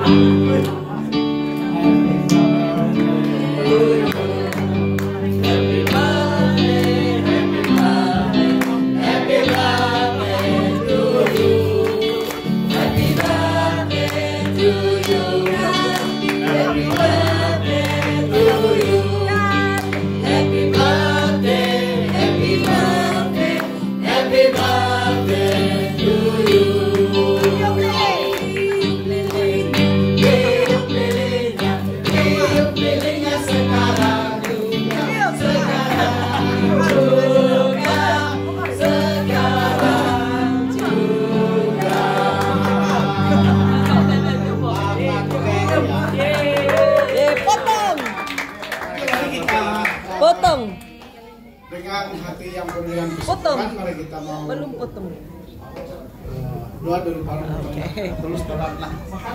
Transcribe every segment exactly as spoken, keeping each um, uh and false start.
Potong. Dengan hati yang penuh Potong. mari kita mau Belum potong. doa dulu para Oke. terus tolak lah.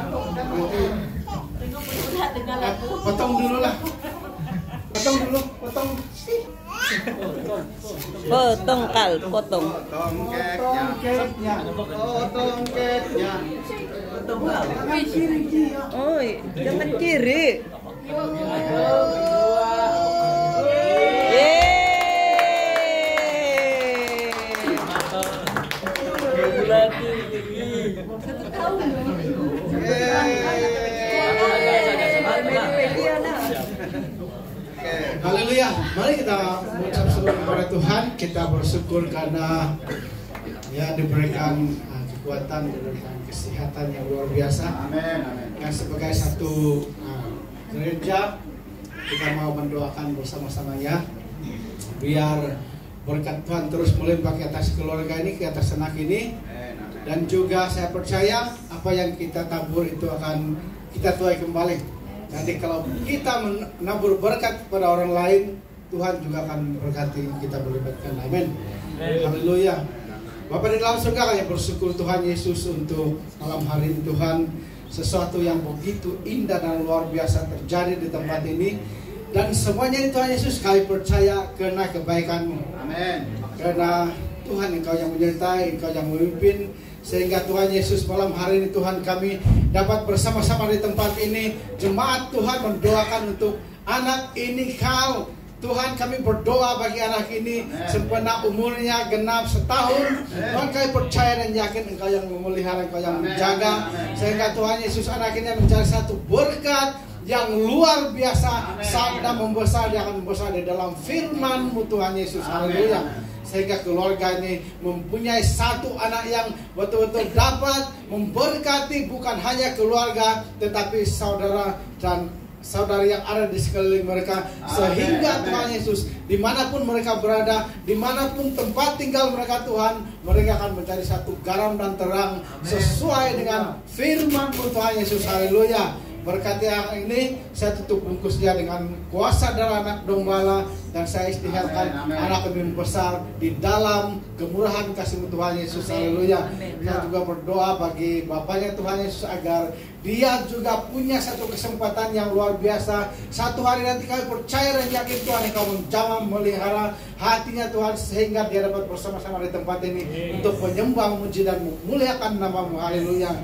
Potong dulu lah. Potong dulu, potong. Potong kal, potong. Potong keknya. Potong keknya. Potong kal. Oh, jangan kiri. Haleluya. Mari kita mengucap syukur kepada Tuhan. Kita bersyukur karena ya diberikan uh, kekuatan, diberikan kesehatan yang luar biasa. Amin. Dan sebagai satu uh, gereja, kita mau mendoakan bersama-sama ya, biar berkat Tuhan terus melimpah ke atas keluarga ini, ke atas anak ini. Dan juga saya percaya apa yang kita tabur itu akan kita tuai kembali. Nanti kalau kita menabur berkat kepada orang lain, Tuhan juga akan berkati kita melibatkan. Amin. Haleluya. Bapak di dalam surga, kami bersyukur Tuhan Yesus untuk malam hari ini. Tuhan, sesuatu yang begitu indah dan luar biasa terjadi di tempat ini. Dan semuanya ini Tuhan Yesus, kami percaya karena kebaikan-Mu. Amin. Karena Tuhan Engkau yang menyertai, Engkau yang memimpin. Sehingga Tuhan Yesus malam hari ini Tuhan kami dapat bersama-sama di tempat ini. Jemaat Tuhan mendoakan untuk anak ini Kal. Tuhan kami berdoa bagi anak ini sempena umurnya genap setahun. Tuhan kami percaya dan yakin Engkau yang memelihara, Engkau yang menjaga. Sehingga Tuhan Yesus anak ini menjadi satu berkat yang luar biasa. Saat dia membesar, dia akan membesar di dalam firman-Mu Tuhan Yesus. Haleluya. Sehingga keluarga ini mempunyai satu anak yang betul-betul dapat memberkati bukan hanya keluarga, tetapi saudara dan saudari yang ada di sekeliling mereka. Sehingga Tuhan Yesus, dimanapun mereka berada, dimanapun tempat tinggal mereka Tuhan, mereka akan menjadi satu garam dan terang sesuai dengan firman-Mu Tuhan Yesus. Haleluya. Berkati yang ini, saya tutup bungkusnya dengan kuasa darah anak dombala. Dan saya istiharkan anak kami besar di dalam kemurahan kasih Tuhan Yesus. Haleluya. Saya juga berdoa bagi Bapaknya Tuhan Yesus agar dia juga punya satu kesempatan yang luar biasa. Satu hari nanti kami percaya dan yakin Tuhan Engkau menjamah melihara hatinya Tuhan, sehingga dia dapat bersama-sama di tempat ini untuk menyembah, memuji dan memuliakan nama-Mu. Haleluya.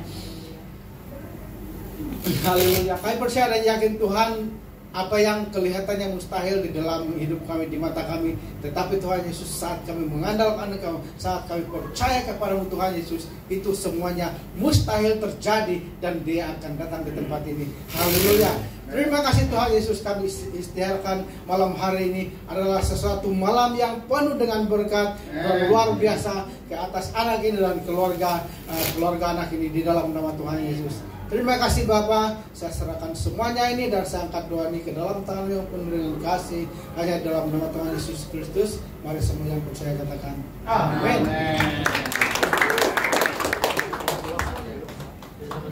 Haleluya. Kami percaya dan yakin Tuhan, apa yang kelihatannya mustahil di dalam hidup kami, di mata kami, tetapi Tuhan Yesus, saat kami mengandalkan Engkau, saat kami percaya kepada-Mu Tuhan Yesus, itu semuanya mustahil terjadi dan dia akan datang ke tempat ini. Haleluya. Terima kasih Tuhan Yesus, kami istiharkan malam hari ini adalah sesuatu malam yang penuh dengan berkat dan luar biasa ke atas anak ini dan keluarga uh, keluarga anak ini di dalam nama Tuhan Yesus. Terima kasih Bapa, saya serahkan semuanya ini dan saya angkat doa ini ke dalam tangan yang penuh dengan kasih, hanya dalam nama Tuhan Yesus Kristus. Mari semua yang percaya katakan amin.